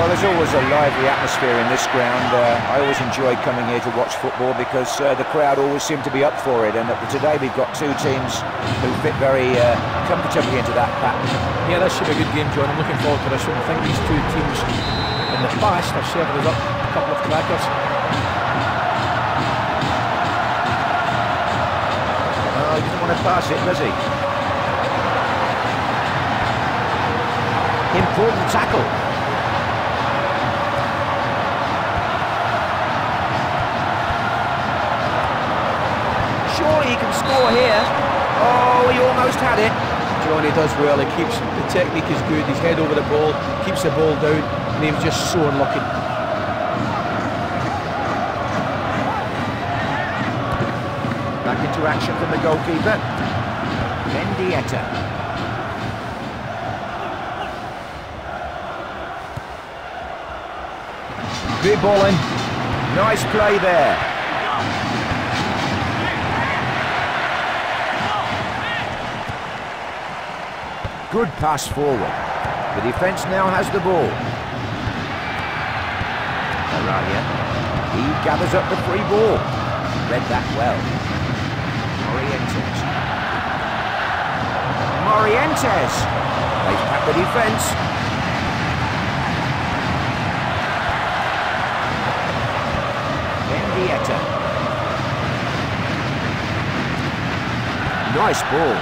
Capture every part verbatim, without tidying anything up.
Well, there's always a lively atmosphere in this ground. Uh, I always enjoy coming here to watch football because uh, the crowd always seem to be up for it. And uh, today we've got two teams who fit very uh, comfortably into that pattern. Yeah, this should be a good game, John. I'm looking forward to this one. I think these two teams in the past have served us up a couple of crackers. Oh, he doesn't want to pass it, does he? Important tackle. Surely he can score here. Oh, he almost had it. John, he does well. He keeps the technique is good. His head over the ball, keeps the ball down, and he was just so unlucky. Back into action from the goalkeeper. Mendieta. Good ball in. Nice play there. Good pass forward. The defence now has the ball. Araya. He gathers up the free ball. Read that well. Morientes. Morientes. They've packed the defence. Nice ball.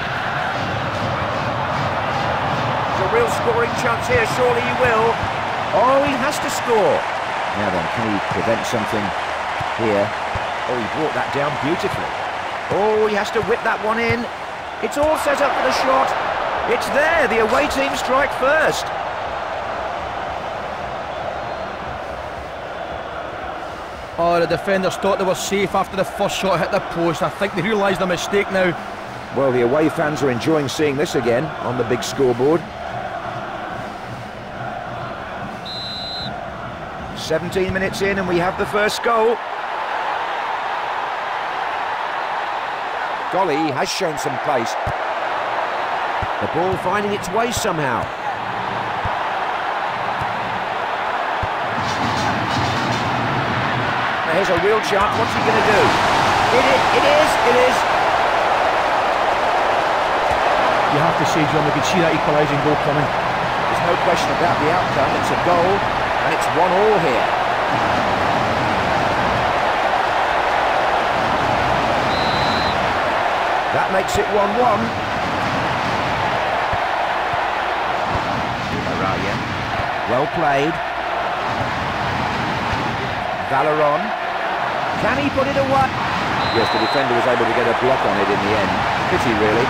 There's a real scoring chance here, surely he will. Oh, he has to score. Now then, can he prevent something here? Oh, he brought that down beautifully. Oh, he has to whip that one in. It's all set up for the shot. It's there, the away team strike first. Oh, the defenders thought they were safe after the first shot hit the post. I think they realise their mistake now. Well, the away fans are enjoying seeing this again on the big scoreboard. seventeen minutes in and we have the first goal. Golly has shown some pace. The ball finding its way somehow. Now here's a real chance. What's he going to do? It is, it is, it is. You have to say, John, we can see that equalising goal coming. There's no question about the outcome. It's a goal, and it's one all here. That makes it one one. Araya. Well played. Valeron. Can he put it away? Yes, the defender was able to get a block on it in the end. Pity, really.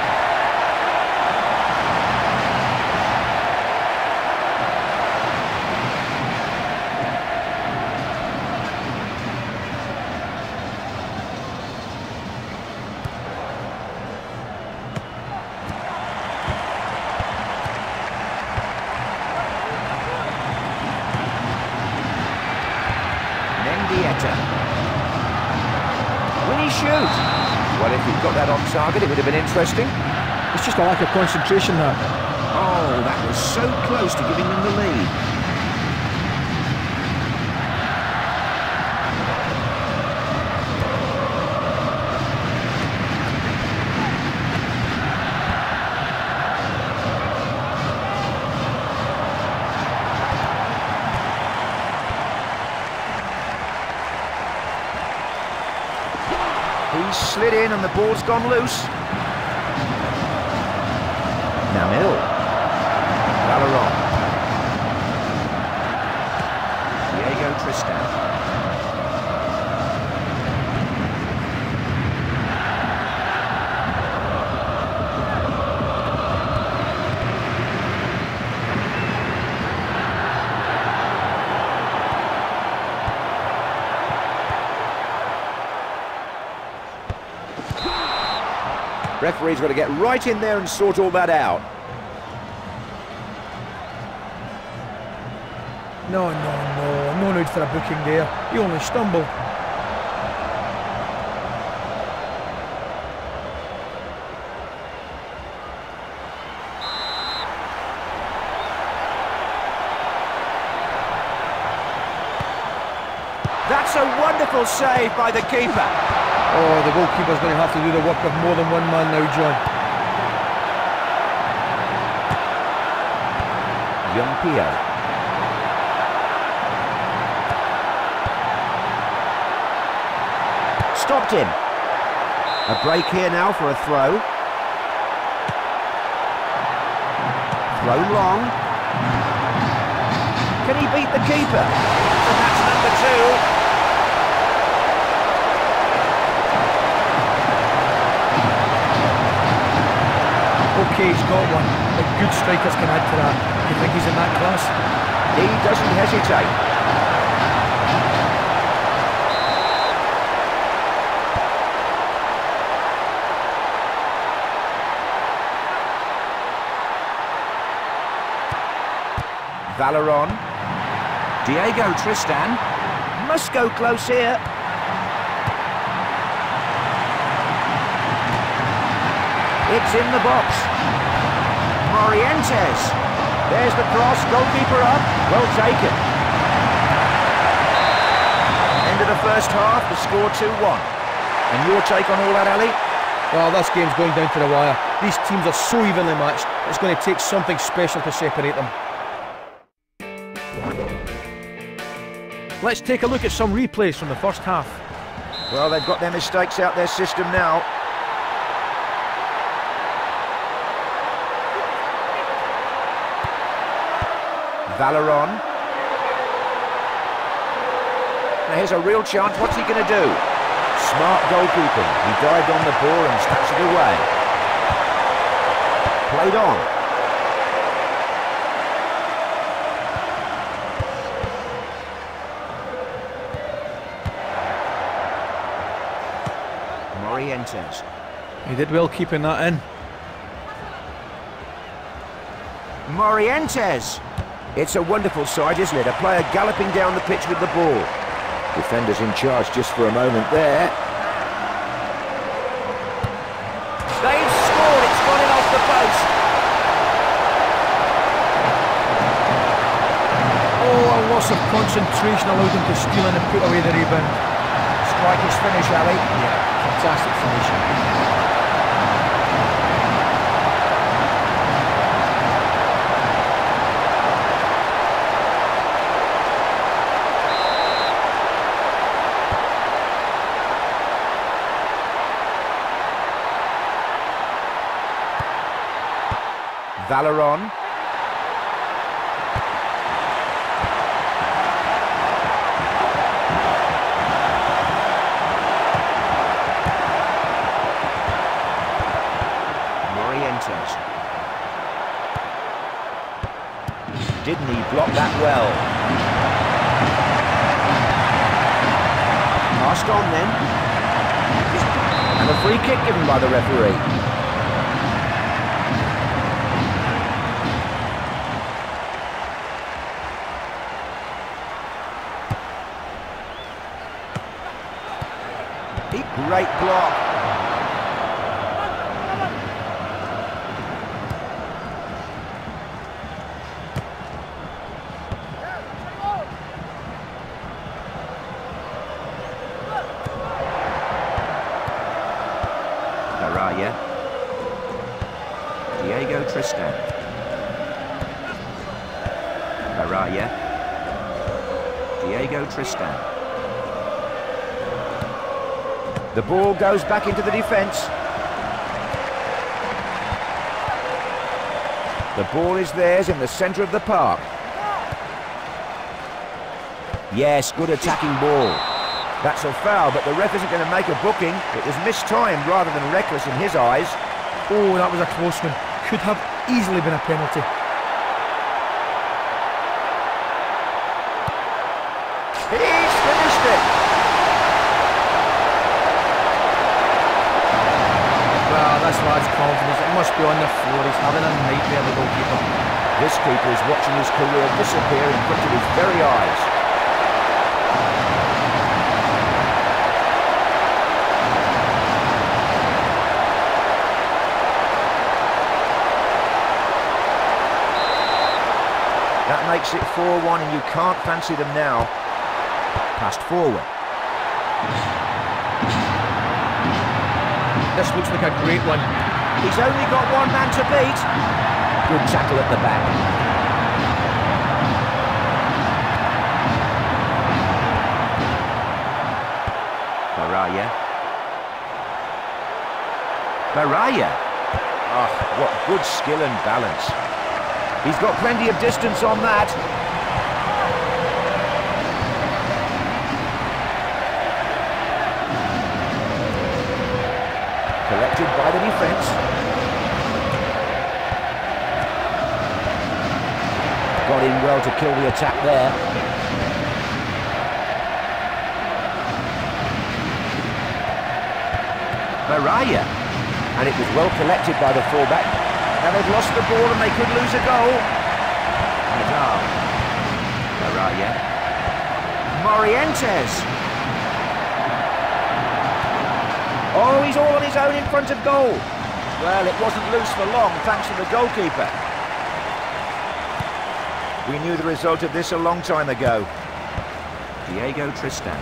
Will he shoot? Well, if he'd got that on target, it would have been interesting. It's just a lack of concentration there. Oh, that was so close to giving them the lead. He's slid in and the ball's gone loose. Namil. Valeron. Diego Tristan. Referee's got to get right in there and sort all that out. No, no, no, no need for a booking there. He only stumbled. That's a wonderful save by the keeper. Oh, the goalkeeper's going to have to do the work of more than one man now, John. Young Pio. Stopped him. A break here now for a throw. Throw long. Can he beat the keeper? And that's number two. Okay, he's got one, but good strikers can add to that. Do you think he's in that class? He doesn't hesitate. Valeron. Diego Tristan. Must go close here. It's in the box. Morientes. There's the cross. Goalkeeper up. Well taken. End of the first half. The score two one. And your take on all that, Ali? Well, this game's going down to the wire. These teams are so evenly matched. It's going to take something special to separate them. Let's take a look at some replays from the first half. Well, they've got their mistakes out their system now. Valeron. Now here's a real chance. What's he going to do? Smart goalkeeping. He dived on the ball and snaps it away. Played on. Morientes. He did well keeping that in. Morientes. It's a wonderful side, isn't it? A player galloping down the pitch with the ball. Defenders in charge just for a moment there. They've scored. It's gone in off the post. Oh, a loss of concentration allowed him to steal in and put away the rebound. Striker's finish, Ali. Yeah, fantastic finish. Valeron. Morientes. Didn't he block that well? Passed on then. And a free kick given by the referee. Great block. Araya. Diego Tristan. Araya. Diego Tristan. The ball goes back into the defence. The ball is theirs in the centre of the park. Yes, good attacking ball. That's a foul, but the ref isn't going to make a booking. It was mistimed rather than reckless in his eyes. Oh, that was a close one. Could have easily been a penalty. He's finished it. Well, this lad's confidence, it must be on the floor. He's having a nightmare, the goalkeeper. This keeper is watching his career disappear in front of his very eyes. That makes it four one, and you can't fancy them now. Passed forward. This looks like a great one. He's only got one man to beat. Good tackle at the back. Baraya. Baraya. Oh, what good skill and balance. He's got plenty of distance on that. Collected by the defence. Got in well to kill the attack there. Baraya. And it was well collected by the fullback. Now they've lost the ball and they could lose a goal. Nadal. Baraya. Morientes. Oh, he's all on his own in front of goal. Well, it wasn't loose for long, thanks to the goalkeeper. We knew the result of this a long time ago. Diego Tristan.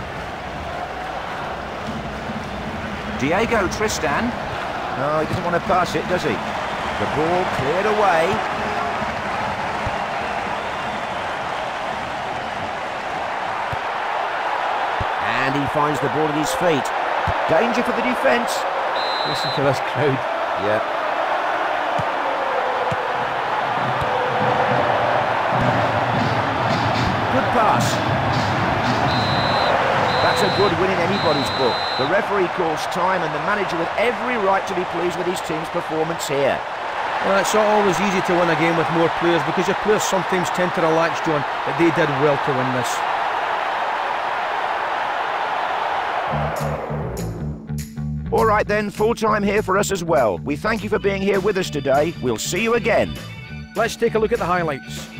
Diego Tristan. No, he doesn't want to pass it, does he? The ball cleared away. And he finds the ball at his feet. Danger for the defence. Listen to this crowd. Yeah. Good pass. That's a good win in anybody's book. The referee calls time and the manager with every right to be pleased with his team's performance here. Well, it's not always easy to win a game with more players because your players sometimes tend to relax, John, but they did well to win this. All right then, full time here for us as well. We thank you for being here with us today. We'll see you again. Let's take a look at the highlights.